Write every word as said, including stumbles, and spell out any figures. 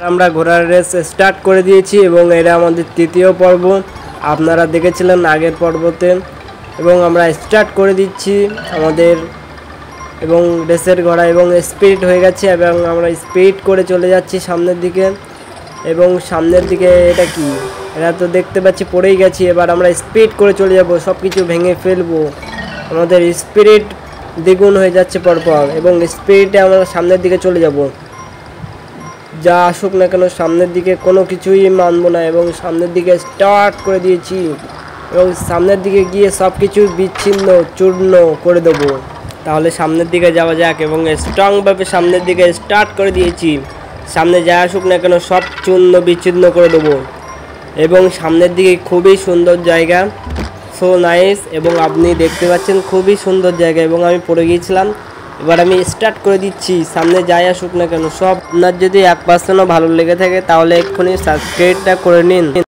আমরা ঘোড়ার race start করে দিয়েছি এবং এটা আমাদের তৃতীয় পর্ব। আপনারা দেখেছিলেন আগের পর্বতে এবং আমরা স্টার্ট করে দিচ্ছি আমাদের এবং রেসের ঘোড়া এবং স্পিড হয়ে গেছে এবং আমরা স্পিড করে চলে যাচ্ছি সামনের দিকে এবং সামনের দিকে এটা কি এটা তো দেখতে পাচ্ছি পড়েই গেছি। এবার আমরা স্পিড করে চলে যাব, সব কিছু ভেঙে ফেলবো। আমাদের স্পিরিট দ্বিগুণ হয়ে যাচ্ছে পরপর এবং স্পিডে আমরা সামনের দিকে চলে যাব। যা আসুক না কেন সামনের দিকে কোনো কিছুই মানবো না এবং সামনের দিকে স্টার্ট করে দিয়েছি এবং সামনের দিকে গিয়ে সব কিছু বিচ্ছিন্ন চূর্ণ করে দেবো। তাহলে সামনের দিকে যাওয়া যাক এবং স্ট্রংভাবে সামনের দিকে স্টার্ট করে দিয়েছি। সামনে যা আসুক না কেন সব চূর্ণ বিচ্ছিন্ন করে দেবো এবং সামনের দিকে খুবই সুন্দর জায়গা, সো নাইস। এবং আপনি দেখতে পাচ্ছেন খুবই সুন্দর জায়গা এবং আমি পড়ে গিয়েছিলাম। এবার আমি স্টার্ট করে দিচ্ছি, সামনে যাই আসুক না কেন সব। আপনার যদি এক পার্সেন্টও ভালো লেগে থাকে তাহলে এক্ষুনি সাবস্ক্রাইবটা করে নিন।